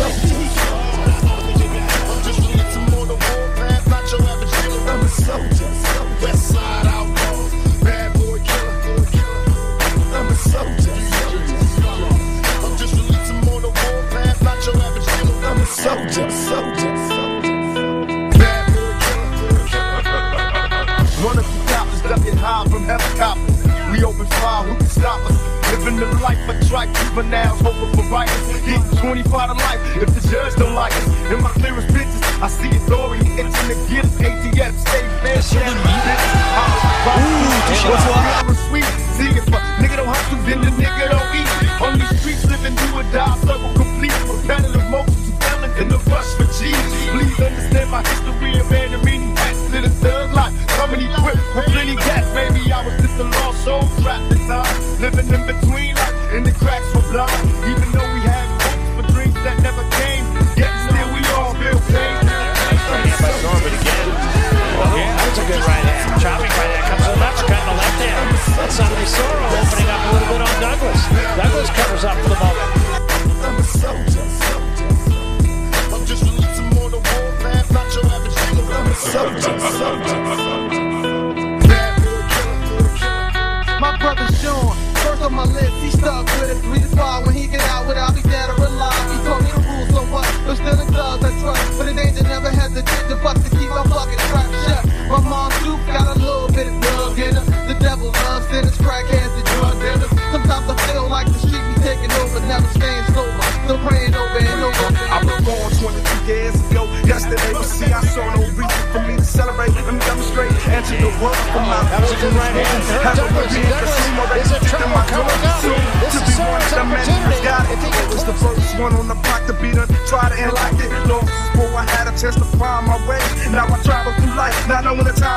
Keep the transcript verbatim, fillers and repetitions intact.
soldier. I'm just releasing on the warpath, not your average killer. I'm a soldier. West side outlaw, bad boy killer. I'm a soldier. I'm just releasing on the warpath, not your average killer. I'm a soldier, soldier, soldier. Bad boy killer. One of the cops ducking high from helicopters. We open fire, who can stop us? Living the life of tripe juveniles, hoping for writers. Getting twenty-five to life if the judge don't like us. In my clearest pictures, I see Authority itching to get us. A T F, stay fair, shit. Ooh, sweet. See if a nigga don't hustle, then the nigga don't eat. On these streets, living do or die, circle complete. Repetitive motions, felon in the rush for cheese. Please understand my history of meaning hats to the thug life. Coming equipped with plenty gas, maybe I was just a lost soul trapped in time. Living in between life, and the cracks were blind. Even though we had hopes for dreams that never came, yet still we all feel pain. That's a good right hand. Chopping right hand comes to the left, cutting the left hand. That's Sonny Soro opening up a little bit on Douglas. Douglas covers up for the moment. I'm a soldier, soldier. I'm just releasing more the warpath, not your average killer. I'm a soldier, soldier. Bad boy killer, killer. My brother Sean, first on my list, he stuck with it. Three to five when he get out without me dead or alive. He told me the rules so what? They're still in thugs, I trust. But the danger never hesitate to bust to keep my fucking trap shut. My mom too got a little bit of love in her. The devil loves sinners, crackheads, and drug dealers. Sometimes I feel like the street be taking over, never staying sober. Still praying over and over. I was born twenty-two years ago. Yesterday, but see, I saw no reason for me to celebrate and demonstrate. Answer the world for my That was a good right hand. Douglas, Douglas is a trouble coming up. This is Soren's opportunity. It was the first one on the block to beat her. Tried it and liked it. Lost before I had a chance to find my way. Now I travel through life, not knowing the time